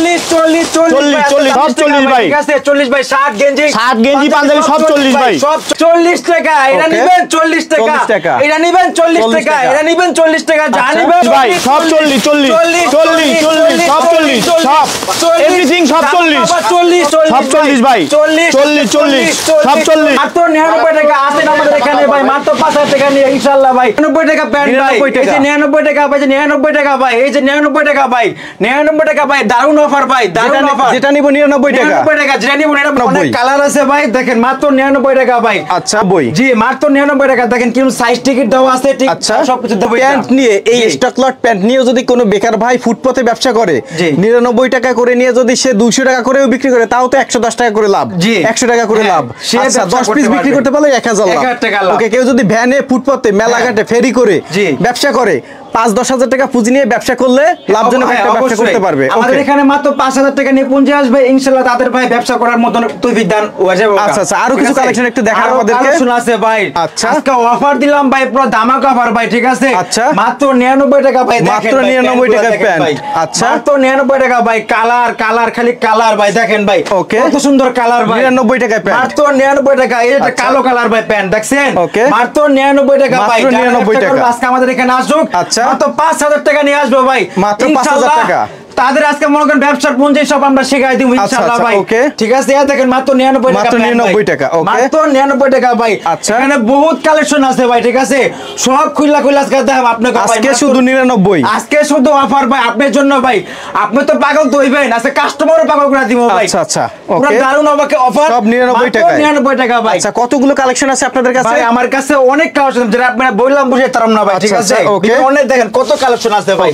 সব 40 ভাই, ঠিক আছে 40 ভাই, শার্ট গেঞ্জি পাঞ্জাবি সব 40 ভাই, সব 40 টাকা। এটা নেবেন 40 টাকা, এটা নেবেন 40 টাকা, এটা নেবেন 40 টাকা, যা নেবেন ভাই সব 40 সব 40 সব এভরিথিং সব 40 সব 40 ভাই, 40 সব 40 মাত্র 99 টাকা আছে আমাদের এখানে ভাই, মাত্র 5000 টাকা নিয়ে ইনশাআল্লাহ ভাই। 99 টাকা প্যান্ট ভাই, এই যে 99 টাকা ভাই, 99 টাকা ভাই, এই যে 99 টাকা ভাই, 99 টাকা ভাই, দারুন অফার ভাই, দারুন অফার। যেটা নিব 99 টাকা, 99 টাকা যেটা নিব, এটা অনেক কালার আছে ভাই, দেখেন মাত্র 99 টাকা ভাই। আচ্ছা বই, জি মাত্র 99 টাকা, দেখেন কি সাইজ টিকিট দেওয়া আছে, ঠিক আচ্ছা সবকিছু দেবো। প্যান্ট নিয়ে এই স্টক লট প্যান্ট নিয়ে যদি কোনো বেকার ভাই ফুটপাতে ব্যবসা করে 99 টাকা করে নিয়ে যদি সে 200 টাকা করেও বিক্রি করে, তাও তো 110 টাকা করে লাভ, 100 টাকা করে লাভ। আচ্ছা 10 পিস বিক্রি করতে পারলে 1000 লাভ। ওকে, কেউ যদি ভ্যানে ফুটপাতে মেলাঘাটে ফেরি করে ব্যবসা করে 5-10 হাজার টাকা পুঁজি নিয়ে ব্যবসা করলে লাভজনক একটা ব্যবসা করতে পারবে। আমাদের এখানে মাত্র 5000 টাকা নিয়ে পুঁজি আসবে, ইনশাআল্লাহ তাদের ভাই ব্যবসা করার মতন তৌফিক দান হয়ে যাবে। আচ্ছা আচ্ছা, আরো কিছু কালেকশন একটু দেখার আমাদেরকে। কালেকশন আছে ভাই, আচ্ছা আজকে অফার দিলাম ভাই, পুরো ধামাকা অফার ভাই, ঠিক আছে। আচ্ছা মাত্র 99 টাকা ভাই, মাত্র 99 টাকা প্যান্ট। আচ্ছা মাত্র 99 টাকা ভাই, কালার খালি কালার ভাই, দেখেন ভাই কত সুন্দর কালার ভাই, 99 টাকা প্যান্ট, মাত্র 99 টাকা। এই যে কালো কালার ভাই প্যান্ট দেখছেন, মাত্র 99 টাকা ভাই, 99 টাকা। আজকে আমাদের এখানে আসুক, আচ্ছা মাত্র 5000 টাকা নিয়ে আসবো ভাই, মাত্র 5000 টাকা। তাদের আজকে মনে করেন ব্যবসার পুঁজি সব আমরা শিখাই দিব ইনশাআল্লাহ ভাই, ঠিক আছে। দেখেন মাত্র 99 টাকা, মাত্র 99 টাকা, ওকে মাত্র 99 টাকা ভাই। আচ্ছা এখানে বহুত কালেকশন আছে ভাই, ঠিক আছে, সব খুললা আজকে দেখাবো আপনাকে ভাই। আজকে শুধু 99, আজকে শুধু অফার ভাই আপনার জন্য ভাই, আপনি তো পাগল তো হইবেন, আজকে কাস্টমারও পাগল করে দিব ভাই। আচ্ছা আচ্ছা, পুরো দারুণ অফার, সব 99 টাকা, 99 টাকা ভাই। আচ্ছা কতগুলো কালেকশন আছে আপনাদের কাছে? ভাই আমার কাছে অনেক কালেকশন, যেটা আপনারা বললাম বুঝে তারাম না ভাই, ঠিক আছে। অনেক দেখেন কত কালেকশন আছে ভাই,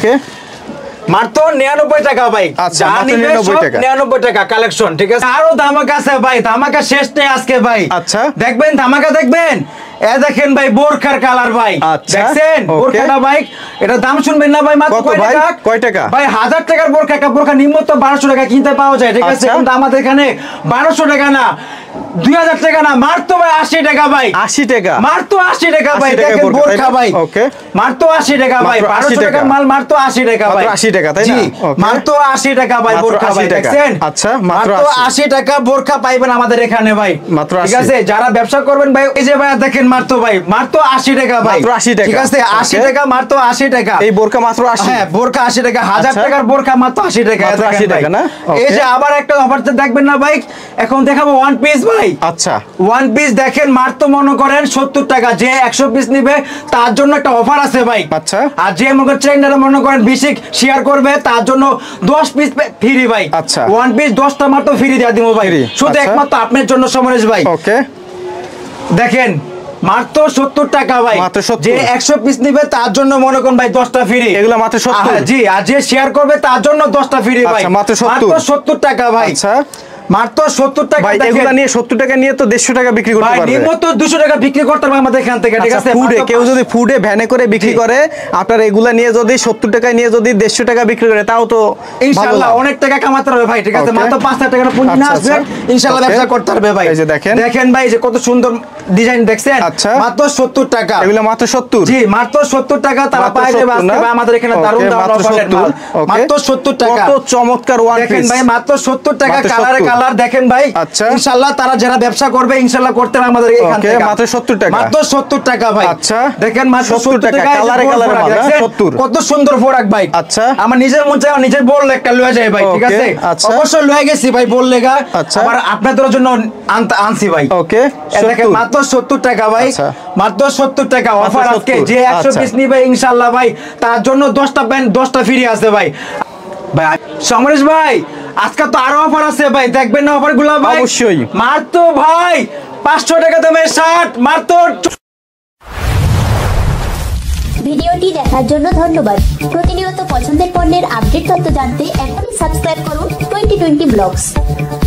মাত্র 99 টাকা ভাই। আচ্ছা মাত্র 99 টাকা, 99 টাকা কালেকশন, ঠিক আছে। আরো ধামাকা আছে ভাই, ধামাকা শেষ নেই আজকে ভাই। আচ্ছা দেখবেন ধামাকা দেখবেন। এ দেখেন ভাই বোরখার কালার ভাই, দেখছেন বোরখাটা ভাই, এটা দাম শুনবেন না ভাই, মাত্র কয় টাকা ভাই? 1000 টাকার বোরখা, একটা বোরখা নিম্ন তো 1200 টাকা কিনতে পাওয়া যায়, ঠিক আছে। কিন্তু আমাদের এখানে 1200 টাকা না, 2000 টাকা না, মাত্র ভাই 80 টাকা ভাই, 80 টাকা, মাত্র 80 টাকা ভাই। দেখেন বোরখা ভাই, ওকে মাত্র 80 টাকা ভাই, 1200 টাকার মাল মাত্র 80 টাকা ভাই, 80 টাকা তাই না? মাত্র 80 টাকা ভাই বোরখা ভাই, দেখছেন। আচ্ছা মাত্র 80 টাকা বোরখা পাইবেন আমাদের এখানে ভাই, মাত্র 80, ঠিক আছে। যারা ব্যবসা করবেন ভাই, এই যে ভাই দেখেন মাত্র ভাই, মাত্র 80 টাকা ভাই, মাত্র 80 টাকা, ঠিক আছে। 80 টাকা, মাত্র 80 টাকা এই বোরখা মাত্র 80। হ্যাঁ বোরখা 80 টাকা, 1000 টাকার বোরখা মাত্র 80 টাকা, মাত্র 80 টাকা না? এই যে আবার একটা অফার দেখবেন না ভাই, এখন দেখাবো ওয়ান পিস ভাই। আচ্ছা ওয়ান পিস দেখেন মাত্র মনে করেন 70 টাকা, যে 100 পিস নিবে তার জন্য একটা অফার আছে ভাই। আচ্ছা আর যে মনে করেন ট্রেন্ডারে মনে করেন 20 শেয়ার করবে তার জন্য 10 পিস ফ্রি ভাই। আচ্ছা ওয়ান পিস 10টা মাত্র ফ্রি দিয়ে দিব ভাই, শুধু একমাত্র আপনার জন্য সমরেশ ভাই। ওকে দেখেন মাত্র 70 টাকা ভাই, যে 100 পিস নিবে তার জন্য মনে করেন ভাই 10টা ফ্রি, এগুলো মাত্র 70। জি, আর যে শেয়ার করবে তার জন্য 10টা ফ্রি ভাই, মাত্র 70 টাকা ভাই। আচ্ছা মাত্র 70 টাকা ভাই, এগুলা নিয়ে 70 টাকা নিয়ে তো 150 টাকা বিক্রি করতে পারবে ভাই, নিম্নত 200 টাকা বিক্রি করতে পারবে আমাদের এখান থেকে, ঠিক আছে। ফুডে কেউ যদি ফুডে ভ্যানে করে বিক্রি করে, আপনার এগুলা নিয়ে যদি 70 টাকা নিয়ে যদি 150 টাকা বিক্রি করে, তাও তো ইনশাআল্লাহ অনেক টাকা কামাতে পারবে ভাই, ঠিক আছে। মাত্র 5000 টাকার পুঁজি না আসবে, ইনশাআল্লাহ ব্যবসা করতে পারবে ভাই। এই যে দেখেন ভাই যে কত সুন্দর ডিজাইন দেখছেন, মাত্র 70 টাকা, এগুলা মাত্র 70। জি মাত্র 70 টাকা তারা পায় যাবে আজকে ভাই আমাদের এখানে, দারুণ দাম অফারের মাল, মাত্র 70 টাকা। কত চমৎকার ওয়ান পিস দেখেন ভাই, মাত্র 70 টাকা, কালার দেখেন ভাই। আচ্ছা ইনশাআল্লাহ তারা যারা ব্যবসা করবে ইনশাআল্লাহ করতে পারবে আমাদের এখান থেকে, মাত্র 70 টাকা, মাত্র 70 টাকা ভাই। আচ্ছা দেখেন মাত্র 70 টাকা, কালারে কালারে মাল 70, কত সুন্দর প্রোডাক্ট ভাই। আচ্ছা আমার নিজের মন চায় নিজের বললে একটা লয়ে যায় ভাই, ঠিক আছে। অবশ্যই লয়ে গেছি ভাই বললে গা, আবার আপনাদের জন্য আনছি ভাই। ওকে দেখেন মাত্র 70 টাকা ভাই, মাত্র 70 টাকা অফার আজকে, যে 100 পিস নিবে ইনশাআল্লাহ ভাই তার জন্য 10টা প্যান্ট 10টা ফ্রি আছে ভাই। ভাই সমরেশ ভাই আজকে তো আরো অফার আছে ভাই, দেখবেন না অফার গুলা ভাই? অবশ্যই। মাত্র ভাই 500 টাকা দামের শার্ট, মাত্র। ভিডিওটি দেখার জন্য ধন্যবাদ। প্রতিনিয়ত পছন্দের পণ্যের আপডেট তথ্য জানতে এখনই সাবস্ক্রাইব করুন 2020 ব্লগস।